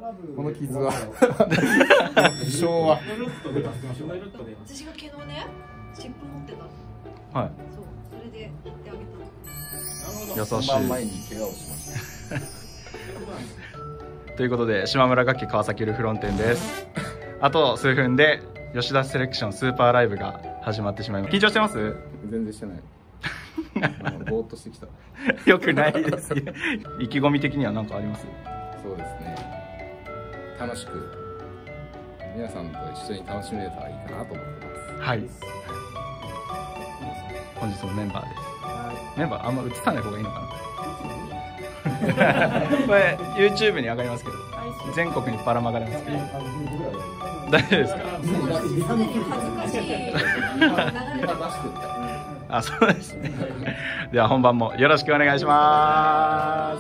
この傷は昭和。 私が昨日ね、湿布持ってた。 はい。 そう、それでやってあげた。 優しい。 本番前に怪我をしました。 ということで島村楽器川崎ルフロン店です。あと数分で吉田セレクションスーパーライブが始まってしまいます。緊張してます？ 全然してない。ぼーっとしてきた。 よくないですね。意気込み的には何かあります？ そうですね。楽しく皆さんと一緒に楽しめたらいいかなと思ってます。 はい。本日のメンバーです。メンバーあんま映さない方がいいのかな。これ YouTube に上がりますけど、全国にばらまかれますけど。大丈夫ですか？あ、そうですね。では本番もよろしくお願いします。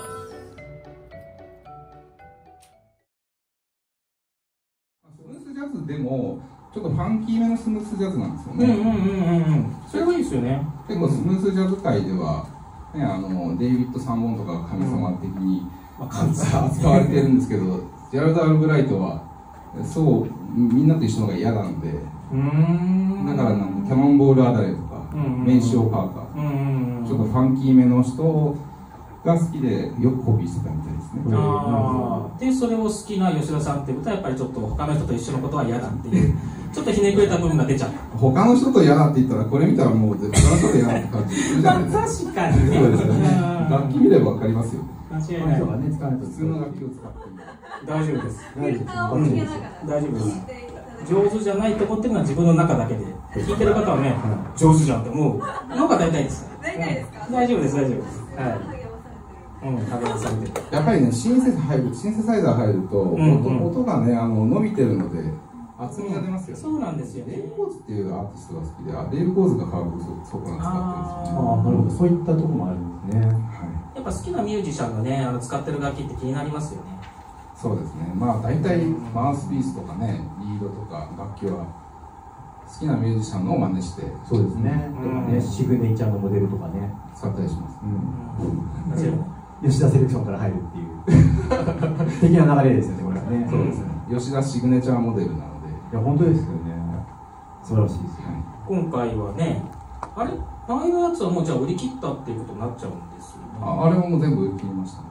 スムースジャズでもちょっとファンキーめのスムースジャズなんですよね。 それがいいですよね。 結構スムースジャズ界では、ね、デイビッド・サンボンとか神様的に扱われてるんですけど、ジェラルド・アルブライトはそうみんなと一緒の方が嫌なんで、だからキャノンボール・アダレとかメンシオ・パーカー、ちょっとファンキーめの人が好きでよくコピーしてたみたいですね。 でそれを好きな吉田さんってことはやっぱりちょっと他の人と一緒のことは嫌だっていうちょっとひねくれた部分が出ちゃう。 他の人と嫌だって言ったらこれ見たらもう他の人と嫌だって感じするじゃないですか。 確かにね。 そうですよね。楽器見ればわかりますよ。 間違いない。 普通の楽器を使って大丈夫です。 フィルターをつけながら大丈夫です。上手じゃないと思ってるのは自分の中だけで、聞いてる方はね、上手じゃんって思うのが大体です。 大体ですか？ 大丈夫です、大丈夫です。はい。励まされてる。 やっぱりね、シンセサイザー入ると、音がね、伸びてるので厚みが出ますよね。 そうなんですよね。 レイブ・コーズっていうアーティストが好きで、レイブ・コーズがハーブソプラノ使ってるんですよね。 なるほど、そういったところもあるんですね。 やっぱ好きなミュージシャンがね、使ってる楽器って気になりますよね。 そうですね。まあ大体マウスピースとかね、リードとか楽器は好きなミュージシャンのを真似して、 そうですね。とかね、シグネチャーのモデルとかね、 使ったりします。 吉田セレクションから入るっていう的な流れですよね、これはね。 そうですね。吉田シグネチャーモデルなので。 いや、本当ですよね。素晴らしいですよね。 今回はね、ああいうやつはもうじゃあ売り切ったっていうことになっちゃうんですよね。 あれはもう全部売り切りましたね。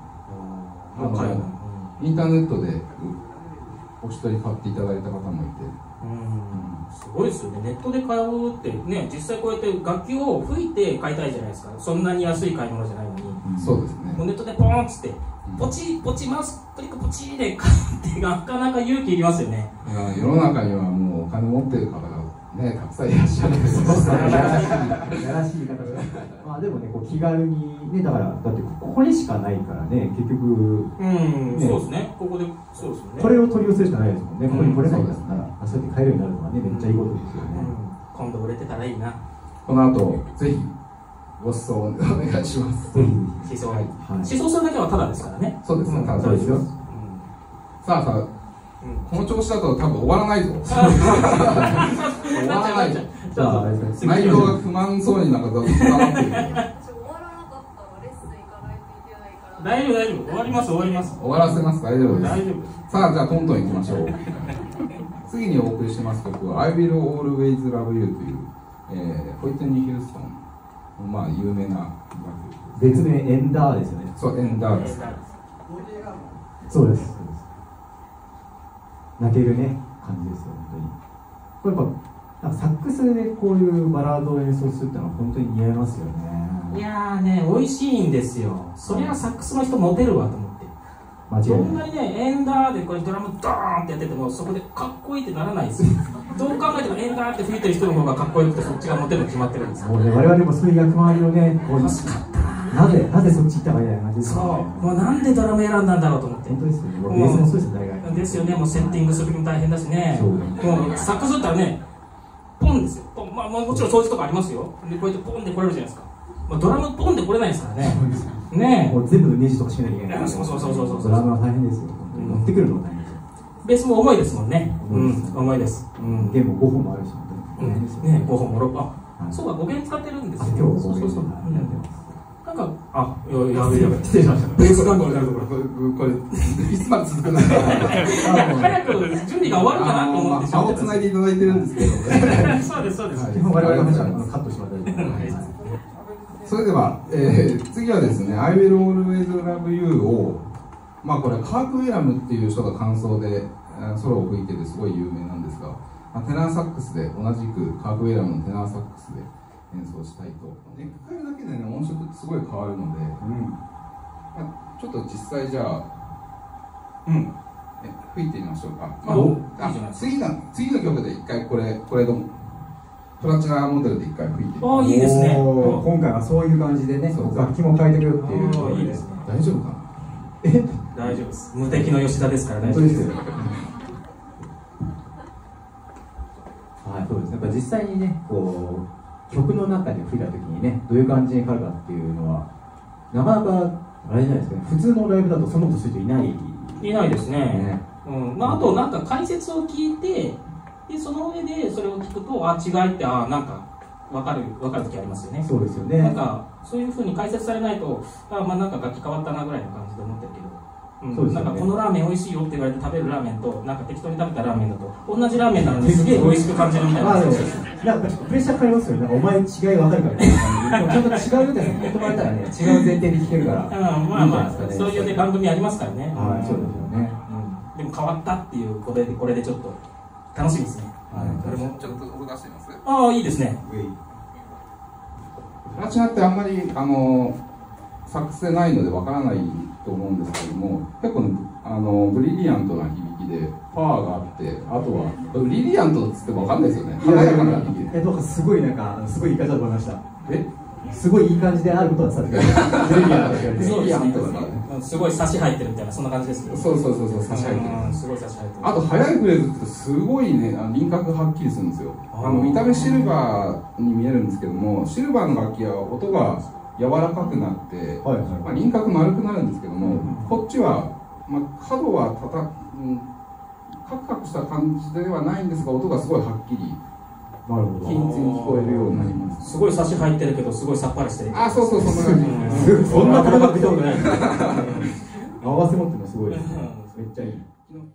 インターネットでお一人買っていただいた方もいて、 すごいですよね。ネットで買うってね、実際こうやって楽器を吹いて買いたいじゃないですか。そんなに安い買い物じゃないのに、 そうですね。 もうネットでポーンっつってポチポチマウスクリックポチで買うってなかなか勇気いりますよね。 いや、世の中にはもうお金持ってる方がね、たくさんいらっしゃるんですよ。 やらしい言い方が。まあでもね、こう気軽にね、だからだってここにしかないからね、結局。 そうですね。ここでそうですよね。 これを取り寄せるしかないですもんね。ここに来れないんだったら、そうやって買えるようになるのはね、めっちゃいいことですよね。 今度売れてたらいいな。この後ぜひご馳走お願いします。 思想するだけはタダですからね。 そうですね、タダですよ。さあ。この調子だと多分終わらないぞ。終わらないぞ。内容が不満そうになんかずっと溜まってる。 終わらなかったらレッスン行かないといけないから。 大丈夫、終わります。 終わらせます、大丈夫です。 大丈夫。 さあ、じゃあトントンいきましょう。次にお送りします曲は I Will Always Love You というホイットニー・ヒューストンのまあ有名な楽曲。 別名エンダーですよね。 そう、エンダーです。 そうです。泣けるね感じですよ、本当に。これやっぱサックスでこういうバラードを演奏するってのは本当に似合いますよね。 いやーね、美味しいんですよ。そりゃサックスの人モテるわと思って。 間違いない。 どんなにね、エンダーでこれドラムドーンってやっててもそこでかっこいいってならないですよ。どう考えてもエンダーって吹いてる人の方がかっこよくてそっちがモテるの決まってるんですよ。 もうね、我々もそういう役回りをね、 欲しかったなぜそっち行ったかみたいな感じですよね。 そう、もうなんでドラム選んだんだろうと思って。 本当ですよね。ベースもそうですよ、大概。 ですよね、もうセッティングする時も大変だしね。もうサックスだったらね、ポンですよ。まあもちろん掃除とかありますよ。でこうやってポンで来れるじゃないですか。ドラムポンで来れないですからね。ねえ。 もう全部ネジとか締めなきゃいけない。 そう。 ドラムは大変ですよ。持ってくるのも大変ですよ。 ベースも重いですもんね。重いです。 弦も5本もあるし、大変ですよね。 5本も6本。そうか、5弦使ってるんですよ。 今日5弦やってます。 なんかあ、やべえ。 失礼しました。 ベース感動になるところ。 これいつまで続くんですか。 早く準備が終わるかなと思って。 顔をつないでいただいてるんですけど。 そうです、そうです。 基本我々の話はカットしてもらったり。 それでは、次はですね、I will always love you を、まあこれカーク・ウェラムっていう人が感想でソロを吹いててすごい有名なんですが、テナーサックスで同じくカーク・ウェラムのテナーサックスで演奏したいと。ネック変えるだけでね、音色ってすごい変わるので、ちょっと実際じゃあ、吹いてみましょうか。次の曲で一回これのプラチナモデルで一回吹いて。 ああ、いいですね。 今回はそういう感じでね、楽器も変えてくるっていう。 いいですね。 大丈夫かな。 大丈夫です。無敵の吉田ですからね。 本当ですよ。はい、そうですね。やっぱ実際にね、こう曲の中で吹いた時にね、どういう感じに変わるかっていうのは、なかなかあれじゃないですかね。普通のライブだとそんなことする人いない。 いないですね。まああとなんか解説を聞いて、でその上でそれを聞くと、あ、違いってなんか分かる時ありますよね。 そうですよね。 なんかそういうふうに解説されないと、まあなんか楽器変わったなぐらいの感じで思ってるけど。なんかこのラーメン美味しいよって言われて食べるラーメンとなんか適当に食べたラーメンだと同じラーメンなのにすげえ美味しく感じるみたいな。 なんかプレッシャーかかりますよね。なんかお前違い分かるからみたいな感じで。ちゃんと違うみたいな言ってもらえたらね、違う前提で聞けるから。 まあまあそういうね番組ありますからね。 はい、そうですよね。 でも変わったっていうこれでちょっと楽しみですね。 これもちょっと音出してみます。 ああ、いいですね。 プラチナってあんまりサックスでないのでわからないと思うんですけども、結構ブリリアントな響きでパワーがあって、あとはブリリアントっつってもわかんないですよね。華やかな響きで。 なんかすごいすごい言い方だと思いました。すごいいい感じであることは伝わってくる。ブリリアントってブリリアントとかね。すごい差し入ってるみたいなそんな感じですね。 そう差し入ってる。 すごい差し入ってる。 あと速いフレーズってすごいね輪郭がはっきりするんですよ。見た目シルバーに見えるんですけども、シルバーの楽器は音が柔らかくなって、輪郭丸くなるんですけども、こっちは、角はカクカクした感じではないんですが、音がすごいはっきり均一に聞こえるようになります。 すごい差し入ってるけどすごいさっぱりしてる。 あ、そうそんな感じ。 そんな言葉見たことない。合わせ持ってるのすごいですね。めっちゃいい。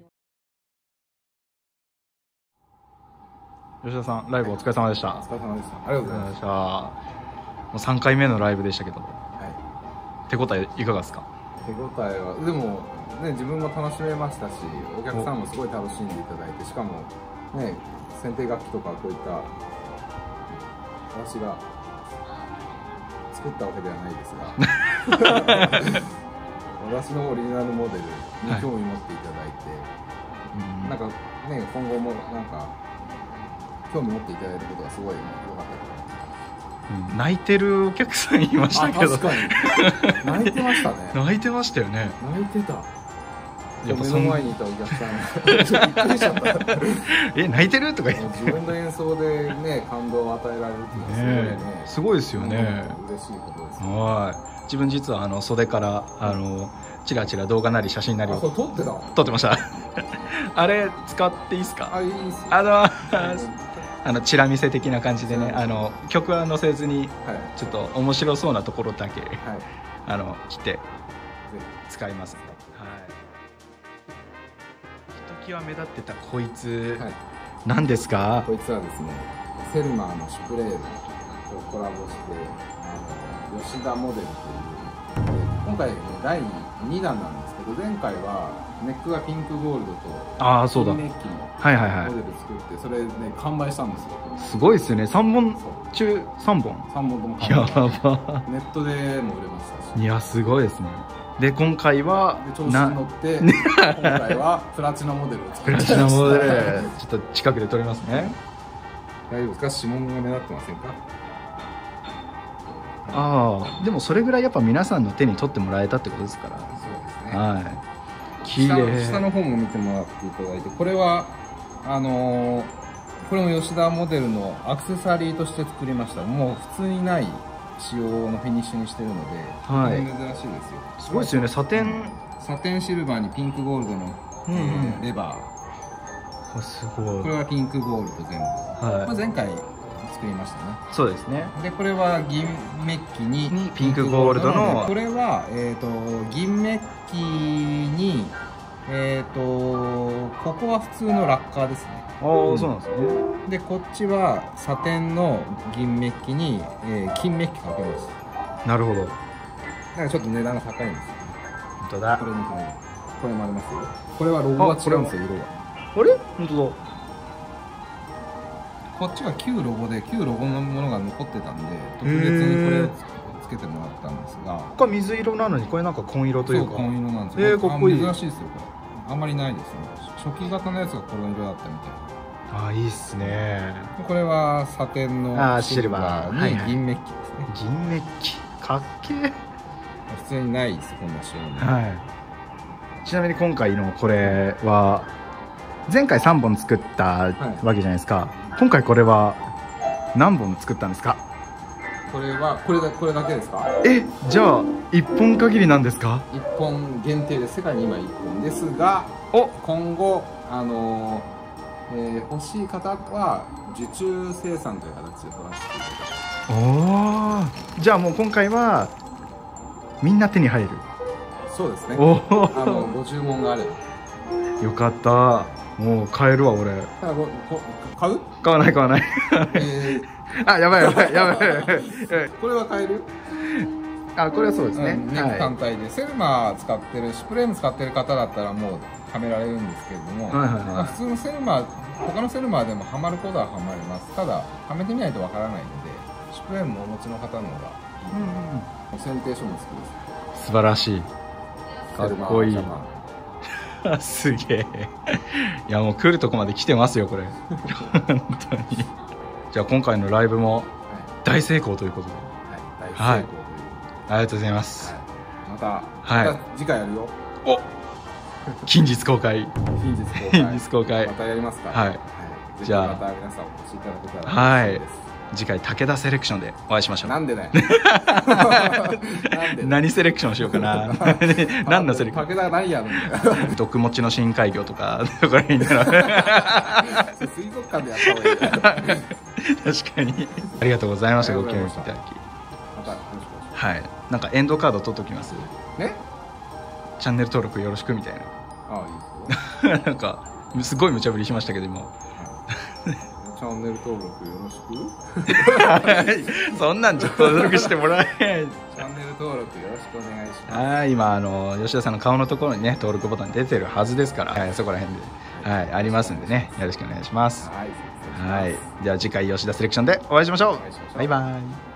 吉田さん、ライブお疲れ様でした。 お疲れ様でした。ありがとうございました。 もう3回目のライブでしたけど、手応えいかがですか？ 手応えはでもね、自分も楽しめましたし、お客さんもすごい楽しんでいただいて、しかもね、剪定楽器とかこういった私が作ったわけではないですが私のオリジナルモデルに興味持っていただいて、なんかね、今後もなんか興味持っていただいたことがすごい良かったです。 泣いてるお客さんいましたけど。 確かに泣いてましたね。 泣いてましたよね。 泣いてた。目の前にいたお客さんびっくりしちゃった泣いてるとか言って、 自分の演奏でね、感動を与えられるっていうのはすごいね、 すごいですよね。 嬉しいことですね。 自分実は袖からチラチラ動画なり写真なりを撮ってましたあれ使っていいですか？ いいですよ。 チラ見せ的な感じでね、曲は載せずに、ちょっと面白そうなところだけ、来て使います。ひときわ目立ってたこいつ、何ですか？ こいつはですね、セルマーのシュプレールとコラボして吉田モデルという、今回、第2弾なんですけど、前回はネックがピンクゴールドとそうだ、 金メッキのモデル作って、それね、完売したんですよ。 すごいですよね。3本中3本とも完売。 やば。 ネットでも売れましたし。 いや、すごいですね。で、今回は調子に乗って今回はプラチナモデルを作りました。 プラチナモデルちょっと近くで撮りますね。 大丈夫ですか？指紋が目立ってませんか？ でもそれぐらいやっぱ皆さんの手に取ってもらえたってことですから。 そうですね。 綺麗。 下の方も見てもらっていただいて、これはこれも吉田モデルのアクセサリーとして作りました。もう普通にない仕様のフィニッシュにしてるので、珍しいですよ。 すごいですよね。サテンシルバーにピンクゴールドのレバー。 すごい。 これはピンクゴールド全部。前回作りましたね。 そうですね。 でこれは銀メッキにピンクゴールドの、 これは、銀メッキに、ここは普通のラッカーですね。 ああ、そうなんですね。 でこっちはサテンの銀メッキに、金メッキかけます。 なるほど。 だからちょっと値段が高いんですよね。 本当だ。 これ見てみる。これもありますよ。これはロゴが違うんですよ、色が。 あれ？本当だ。 こっちは旧ロゴで旧ロゴのものが残ってたんで、特別にこれをつけてもらったんですが、 これ水色なのにこれなんか紺色というか。 そう紺色なんですよ。 かっこいい。 珍しいですよこれ。あんまりないですね。初期型のやつがこの色だったみたい。 ああ、いいっすね。 これはサテンのシルバーに銀メッキですね。 銀メッキかっけえ。 普通にないですこんな仕様に。 はい。ちなみに今回のこれは前回3本作ったわけじゃないですか。今回これは何本作ったんですか？ これはこれだけですか？ じゃあ1本限りなんですか ？1本限定で世界に今1本ですが、今後欲しい方は受注生産という形で取らせていただきます。 おお、じゃあもう今回はみんな手に入る。 そうですね。ご注文があれば。 よかった。もう買えるわ俺。 買う？ 買わない。あ、やばい。 これは買える？ あ、これはそうですね。 ネック単体でセルマ使ってるシュプレーム使ってる方だったらもうはめられるんですけれども、普通のセルマ他のセルマでもはまることははまります。ただはめてみないとわからないので、シュプレームをお持ちの方の方がいい。選定書も好きです。 素晴らしい。かっこいい。すげえ。いやもう来るとこまで来てますよこれ。本当に。じゃあ今回のライブも大成功ということで。はい。ありがとうございます。 また次回やるよ。 近日公開。 近日公開。またやりますか。 はい。じゃあまた皆さんお越しいただけたら。 はい。次回武田セレクションでお会いしましょう。 なんでだよ。 何セレクションしようかな。何のセレクション。 武田何やるんだよ。 毒持ちの深海魚とかどこら辺だろう。 水族館でやった方がいい。 確かに。ありがとうございました。ご協力いただき。 またよろしくお願いします。 はい。なんかエンドカード取っときます。 ね。 チャンネル登録よろしくみたいな。 ああ、いいですよ。 なんかすごい無茶ぶりしましたけど今。 チャンネル登録よろしく。そんなんちょっと登録してもらえない。 チャンネル登録よろしくお願いします。 今吉田さんの顔のところにね登録ボタン出てるはずですから、そこら辺でありますんでね、よろしくお願いします。はい。では次回吉田セレクションでお会いしましょう。バイバイ。